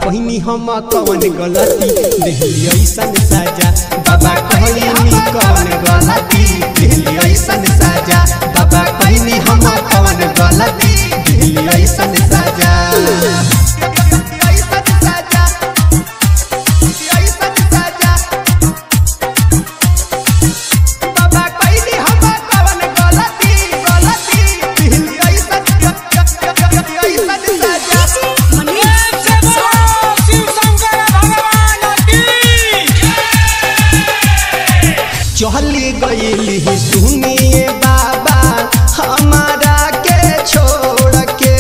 कहनी हम कौन गलती दिहली ऐसन साजा बाबा कहनी कौन गलती दिहली ऐसन साजा बाबा कहनी हम कौन गलती दिहली ऐसन साजा चली गईली सुनिए बाबा हमारा के छोड़ के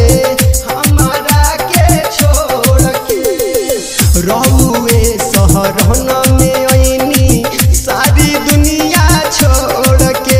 रहुए शहर में आईनी सारी दुनिया छोड़ के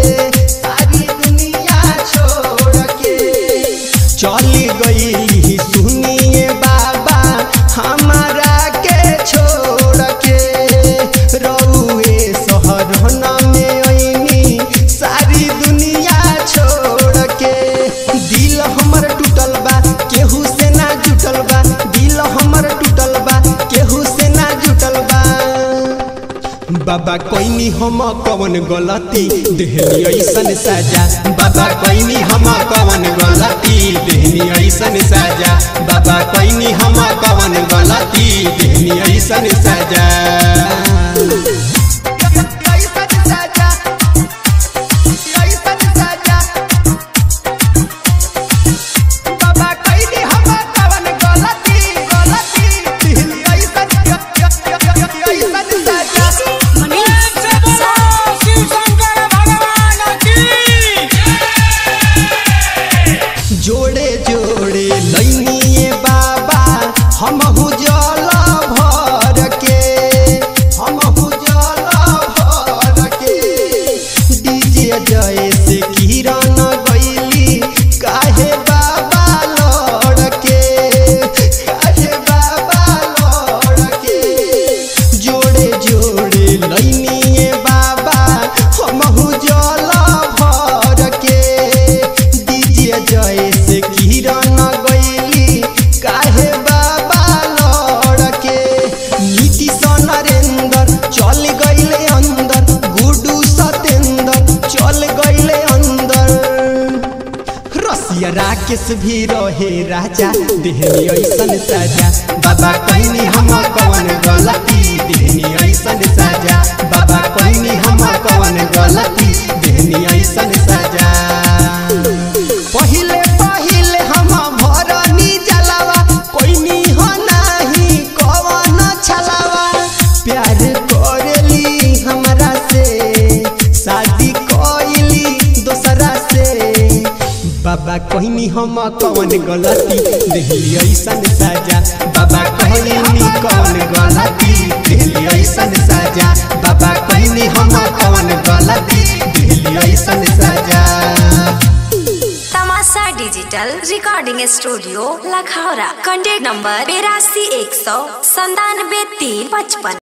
चली गईली सुनिए बाबा हमारा के छोड़ के रहुए में आईनी सारी दुनिया छोड़ के दिल हमर टूटल बा केहू से ना जुटल बा दिल हमर टूटल बा केहू से ना जुटल बा बाबा कहनी हम कौन गलती दिहली ऐसन साजा बाबा कहनी हम कौन गलती दिहली ऐसन साजा बाबा कहनी हम कौन गलती दिहली ऐसन साजा जोड़े जोड़े लैनिए बाबा हमहु जल भर के डीजे जय से किरण गईली काहे बाबा लड़ के जोड़े जोड़े लैनिए बाबा हमहु जल भर के डीजे जय से किरण गईली काहे बाबा लड़ के नीतीश नरेंद्र चल गईले अंदर गुडू सतेंद्र चल गईले अंदर रसिया राकेश भी रहे राजा दिहली ऐसन साजा बाबा कहनी हम कौन गलती दिहली ऐसन साजा बाबा कहनी हम कौन गलती दिहली ऐसन साजा पहिले हम भरनी जलावा कोई हो नाही कौन छलावा प्यार करेली हमरा से शादी कईली दोसरा से बाबा कहनी हम कौन गलती दिहली ऐसन साजा बाबा कहनी कौन गलती दिहली ऐसन साजा बाबा कहनी हम कौन गलती दिहली ऐसन साजा तमाशा digital recording studio Lakhaura, contact number 82 100 97 355।